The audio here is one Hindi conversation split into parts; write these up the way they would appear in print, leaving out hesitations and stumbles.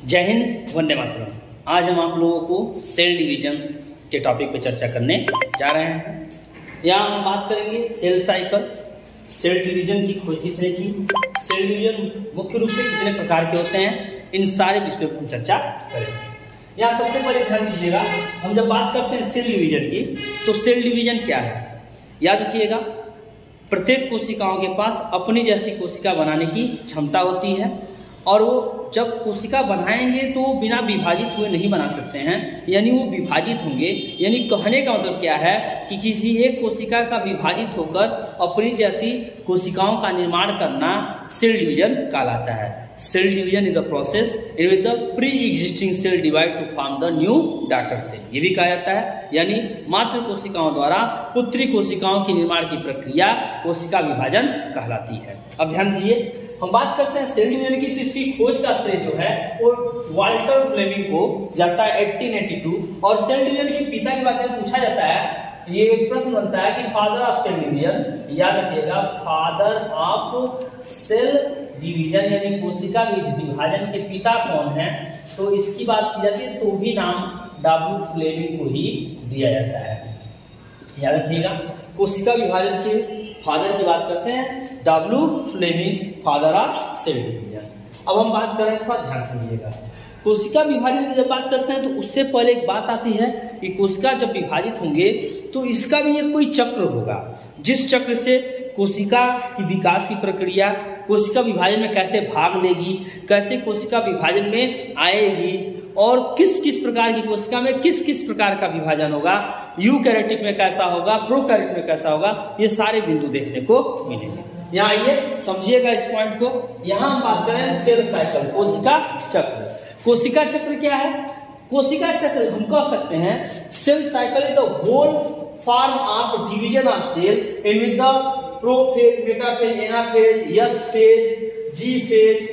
जय हिंद, वंदे मातरम। आज हम आप लोगों को सेल डिवीजन के टॉपिक पर चर्चा करने जा रहे हैं। यहाँ हम बात करेंगे सेल साइकिल, सेल डिवीजन की खोज किसने की, सेल डिवीजन मुख्य रूप से कितने प्रकार के होते हैं, इन सारे विषयों पर हम चर्चा करेंगे। यहाँ सबसे पहले ध्यान दीजिएगा, हम जब बात करते हैं सेल डिवीजन की तो सेल डिवीजन क्या है याद रखिएगा। प्रत्येक कोशिकाओं के पास अपनी जैसी कोशिका बनाने की क्षमता होती है और वो जब कोशिका बनाएंगे तो वो बिना विभाजित हुए नहीं बना सकते हैं, यानी वो विभाजित होंगे। यानी कहने का मतलब क्या है कि किसी एक कोशिका का विभाजित होकर अपनी जैसी कोशिकाओं का निर्माण करना सेल डिवीजन कहलाता है। Cell division is the process in which the pre existing cell divide to form the new daughter cell, ये भी कहा जाता है। यानी मात्र कोशिकाओं द्वारा पुत्री कोशिकाओं के निर्माण की प्रक्रिया कोशिका विभाजन कहलाती है। अब ध्यान दीजिए, हम बात करते हैं सेल डिवीजन की, तो इसकी खोज का श्रेय जो है वो वाल्टर फ्लेमिंग को जाता है 1882। और सेल डिवीजन के पिता की बात पूछा जाता है, ये एक प्रश्न बनता है कि फादर ऑफ सेल डिवीजन, याद रखिएगा फादर ऑफ सेल डिवीजन यानी कोशिका विभाजन के पिता कौन है, तो इसकी बात की जाती है तो भी नाम डब्ल्यू फ्लेमिंग को ही दिया जाता है। याद रखिएगा, कोशिका विभाजन के फादर की बात करते हैं W Flemming, father of cell division. अब हम बात कर रहे हैं, थोड़ा ध्यान समझिएगा। कोशिका विभाजन की जब बात करते हैं तो उससे पहले एक बात आती है कि कोशिका जब विभाजित होंगे तो इसका भी एक कोई चक्र होगा, जिस चक्र से कोशिका की विकास की प्रक्रिया, कोशिका विभाजन में कैसे भाग लेगी, कैसे कोशिका विभाजन में आएगी और किस किस प्रकार की कोशिका में किस किस प्रकार का विभाजन होगा, यूकैरियोटिक में कैसा होगा, प्रोकैरियोटिक में कैसा होगा, ये सारे बिंदु देखने को मिलेंगे। यहाँ आइए समझिएगा इस पॉइंट को। यहाँ हम बात करें सेल साइकिल, कोशिका चक्र। कोशिका चक्र क्या है? कोशिका चक्र हम कह सकते हैं cell cycle is the whole form of division of cell in with the prophase, metaphase, anaphase, S phase, G phase,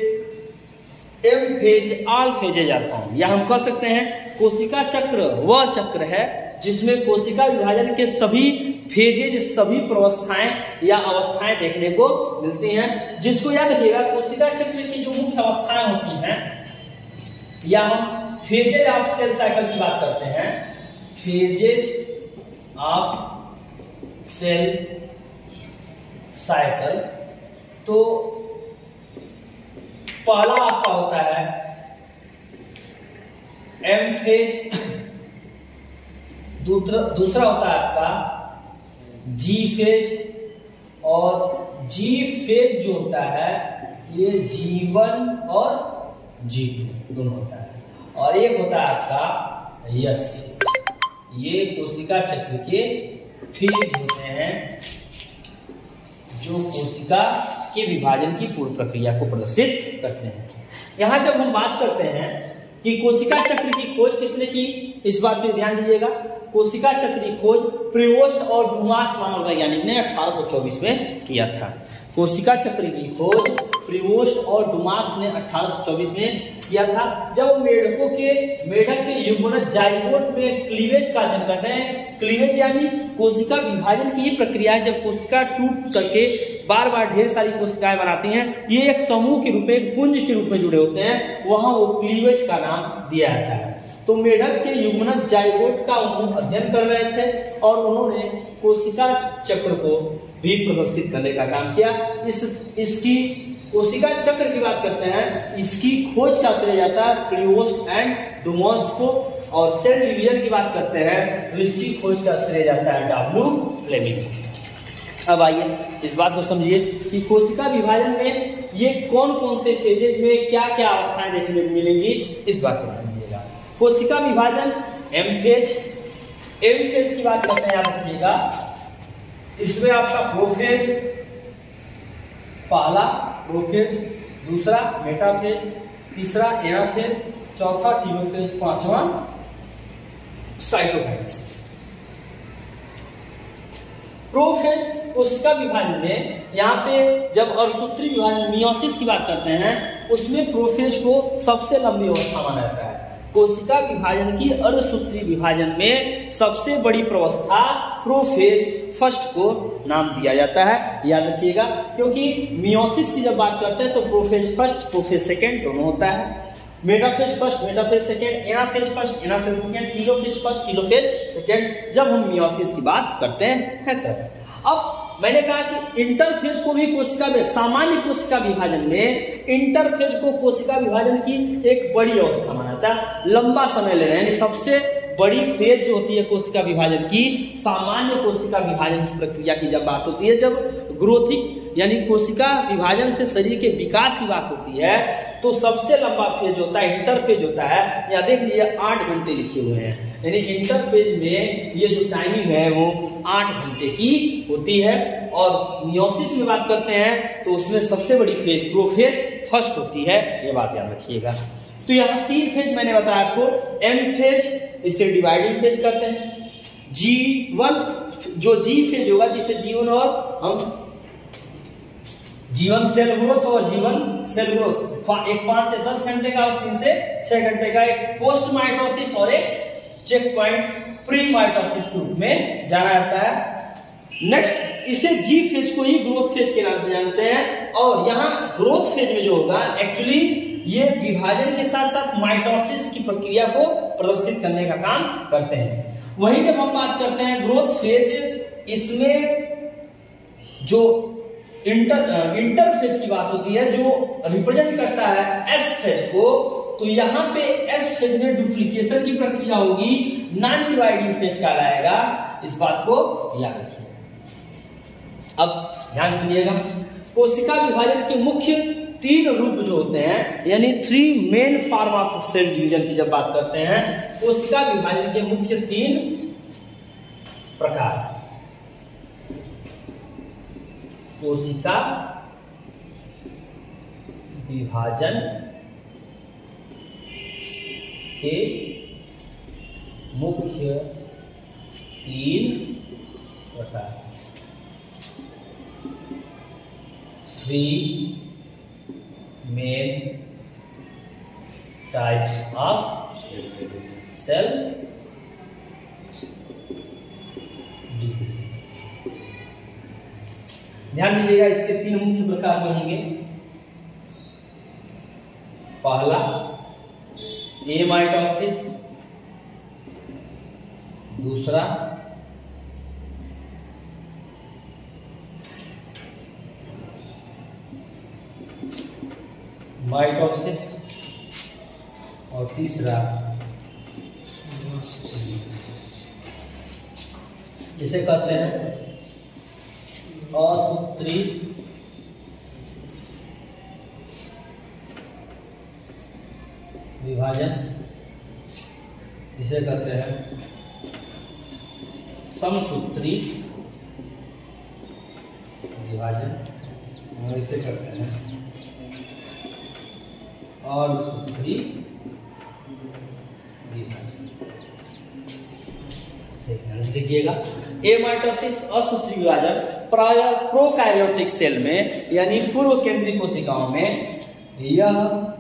M phase, all phases are found. या हम कह सकते हैं कोशिका चक्र वह चक्र है जिसमें कोशिका विभाजन के सभी फेजेज, सभी प्रवस्थाएं या अवस्थाएं देखने को मिलती हैं। जिसको याद रखिएगा, कोशिका चक्र की जो मुख्य अवस्थाएं होती हैं या हम फेजेज ऑफ सेल साइकिल की बात करते हैं, फेजेज ऑफ सेल साइकिल, तो पहला आपका होता है एम फेज, दूसरा होता है आपका जी फेज और जी फेज जो होता है ये G1 और G2 दोनों होता है, और एक होता है आपका यस फेज। ये कोशिका चक्र के फेज होते हैं जो कोशिका के विभाजन की पूर्ण प्रक्रिया को प्रदर्शित करते हैं। यहाँ जब हम बात करते हैं कि कोशिका चक्र की खोज किसने की, इस बात पर ध्यान दीजिएगा। कोशिका चक्र की खोज प्रिवोस्ट और डुमास मानव वैज्ञानिक ने 1824 में किया था। कोशिका चक्र की खोज प्रिवोस्ट और डुमास ने 1824 में किया था, जब मेढक के युग्मनज जाइगोट में क्लीवेज का अध्ययन करते हैं। क्लीवेज यानी कोशिका विभाजन की ही प्रक्रिया है, जब कोशिका टूट करके बार बार ढेर सारी कोशिकाएं बनाती हैं, ये एक समूह के रूप में, एक पुंज के रूप में जुड़े होते हैं, वहां वो क्लीवेज का नाम दिया जाता है। तो मेढक के युग्मनज जाइगोट का उन्होंने अध्ययन कर रहे थे और उन्होंने कोशिका चक्र को भी प्रदर्शित करने का काम किया। इसकी कोशिका चक्र की बात करते हैं, इसकी खोज का श्रेय जाता है प्रिवोस्ट एंड डुमास को, और सेल डिवीजन की बात करते हैं तो इसकी खोज का श्रेय जाता है डब्ल्यू फ्लेमिंग। अब आइए इस बात को समझिए कि कोशिका विभाजन में ये कौन कौन से फेजेज में क्या क्या अवस्थाएं देखने को मिलेंगी, इस बात को समझिएगा। कोशिका विभाजन एम फेज की बात करते हैं, याद रखिएगा। इसमें आपका प्रोफेज, पहला प्रोफेज, दूसरा मेटाफेज, तीसरा एनाफेज, चौथा टीलोफेज, पांचवा साइटोकाइनेसिस। प्रोफेज कोशिका विभाजन में, यहाँ पे जब अर्धसूत्री विभाजन मियोसिस की बात करते हैं उसमें प्रोफेज को सबसे लंबी अवस्था माना जाता है। कोशिका विभाजन की अर्धसूत्री विभाजन में सबसे बड़ी प्रवस्था प्रोफेज फर्स्ट को नाम दिया जाता है, याद रखिएगा। क्योंकि मियोसिस की जब बात करते हैं तो प्रोफेज फर्स्ट, प्रोफेज सेकेंड दोनों होता है। Metaphase first, metaphase second, anaphase first, anaphase second, telophase first, telophase second, जब हम मियोसिस की बात करते हैं तब। अब मैंने कहा कि इंटरफेज को भी कोशिका में, सामान्य कोशिका विभाजन में इंटरफेज को कोशिका विभाजन की एक बड़ी अवस्था माना जाता है, लंबा समय ले रहे हैं, यानी सबसे बड़ी फेज जो होती है कोशिका विभाजन की, सामान्य कोशिका विभाजन की प्रक्रिया की जब बात होती है, जब ग्रोथिक यानी कोशिका विभाजन से शरीर के विकास की बात होती है, तो सबसे लंबा फेज होता है इंटरफेज होता है। यहाँ देख लीजिए 8 घंटे लिखे हुए हैं, यानी इंटरफेज में ये जो टाइमिंग है वो 8 घंटे की होती है। और मियोसिस में बात करते हैं तो उसमें सबसे बड़ी फेज प्रोफेज फर्स्ट होती है, ये बात याद रखिएगा। तो यहाँ 3 फेज मैंने बताया आपको, एम फेज, इसे डिवाइडिंग फेज कहते हैं, G1 जो जी फेज होगा, जिसे जीवन और हम जीवन सेल ग्रोथ और जीवन सेल ग्रोथ, एक 5 से 10 घंटे का और 3 से 6 घंटे का, एक पोस्ट माइटोसिस और एक चेक पॉइंट प्री माइटोसिस के रूप में जाना जाता है। नेक्स्ट, इसे जी फेज को ही ग्रोथ फेज के नाम से जानते हैं। और यहाँ ग्रोथ फेज में जो होगा, एक्चुअली ये विभाजन के साथ साथ माइटोसिस की प्रक्रिया को प्रदर्शित करने का काम करते हैं। वहीं जब हम बात करते हैं ग्रोथ फेज, इसमें जो इंटरफेज की बात होती है, जो रिप्रेजेंट करता है एस फेज को, तो यहाँ पे एस फेज में डुप्लीकेशन की प्रक्रिया होगी, नॉन डिवाइडिंग फेज कहलाएगा, इस बात को याद रखिए। अब ध्यान सुनिएगा, कोशिका विभाजन के मुख्य 3 रूप जो होते हैं, यानी 3 main form of cell division की जब बात करते हैं, कोशिका विभाजन के मुख्य 3 प्रकार, कोशिका विभाजन के मुख्य 3 प्रकार, 3 main types of cell division. ध्यान दीजिएगा, इसके 3 मुख्य प्रकार में होंगे। पहला ए माइटोसिस, दूसरा माइटोसिस और तीसरा जिसे कहते हैं असूत्री विभाजन, इसे कहते हैं समसूत्री विभाजन, और इसे कहते हैं अर्धसूत्री विभाजन। देखिएगा, ए माइटोसिस असूत्री विभाजन प्रायः प्रोकैरियोटिक सेल में, यानी पूर्व केंद्रीय कोशिकाओं में, यह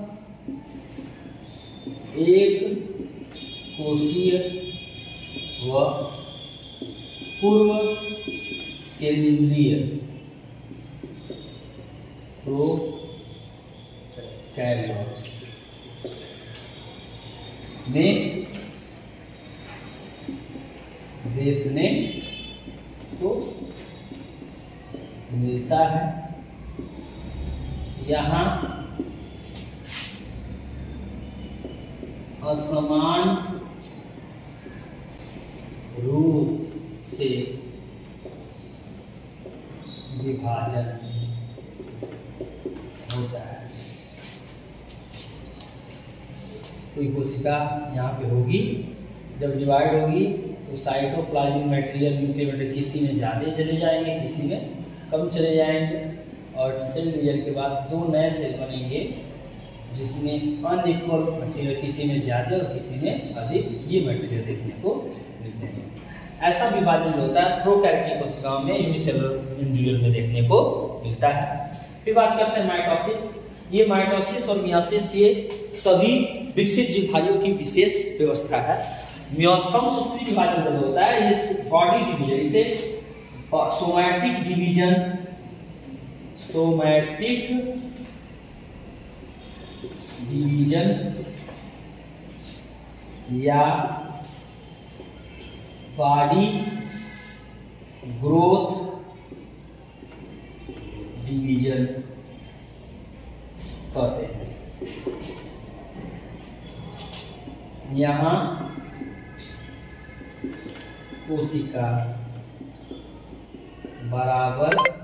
एक कोशीय व पूर्व केंद्रीय प्रोकैरियोट्स में देखने को मिलता है। यहाँ असमान रूप से विभाजन होता है। कोई कोशिका यहाँ पे होगी, जब डिवाइड होगी तो साइटोप्लाज्मिक मटेरियल, न्यूक्लियर मटेरियल किसी में ज़्यादा चले जाएंगे, किसी में कम चले जाएंगे, और सेल डिवीजन के बाद 2 नए सेल बनेंगे जिसमें अनइक्वल मटेरियल, किसी में ज़्यादा और किसी में अधिक ये मटेरियल देखने को मिलते हैं। ऐसा विभाजन जो होता है प्रोकैरियोटिक कोशिकाओं में यूनिसेलुलर इंडिविजुअल में देखने को मिलता है। फिर बात करते हैं माइटोसिस। ये माइटोसिस और मियोसिस ये सभी विकसित जीवधारियों की विशेष व्यवस्था है। समसूत्री विभाजन जब होता है, ये बॉडी डिवीजन, इसे सोमैटिक डिवीजन, सोमैटिक डिवीजन या बॉडी ग्रोथ डिवीजन कहते हैं। यहाँ कोशिका बराबर